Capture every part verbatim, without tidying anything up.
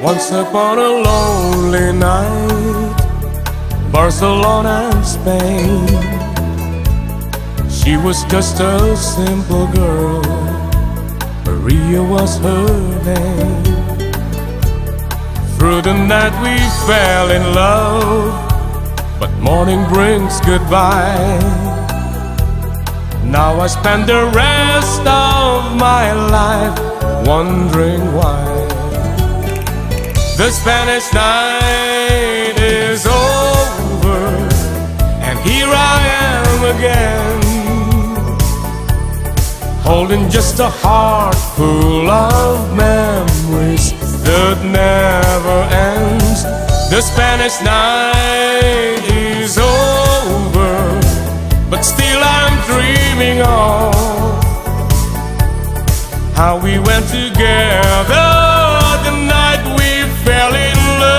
Once upon a lonely night, Barcelona and Spain. She was just a simple girl, Maria was her name. Through the night we fell in love, but morning brings goodbye. Now I spend the rest of my life wondering why. The Spanish night is over, and here I am again, holding just a heart full of memories that never ends. The Spanish night is over, but still I'm dreaming of how we went together the night we fell in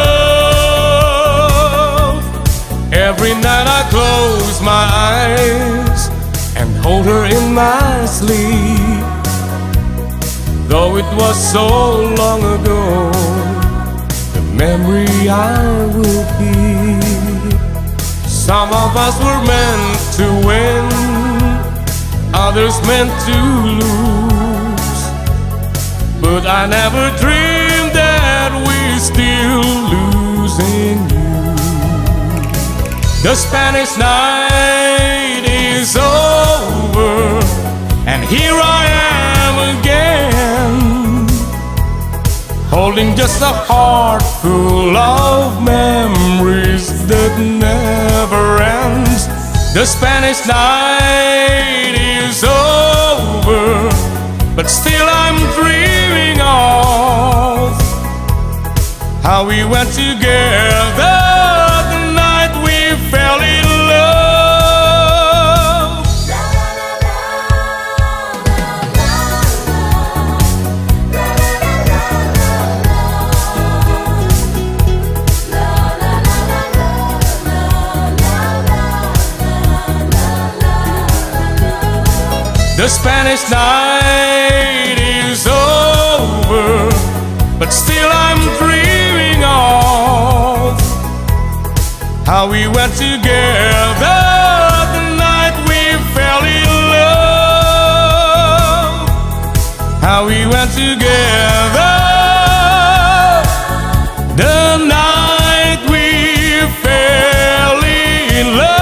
love. Every night I close my eyes and hold her in my sleep. Though it was so long ago, the memory I will keep. Some of us were meant to win, others meant to lose, but I never dreamed that we're still losing you. The Spanish night is over, and here I am again, holding just a heart full of memories that never ends. The Spanish night is over, but still I'm dreaming of how we went together the night we fell in love. The Spanish night is over, but still I'm dreaming of how we went together the night we fell in love. How we went together the night we fell in love.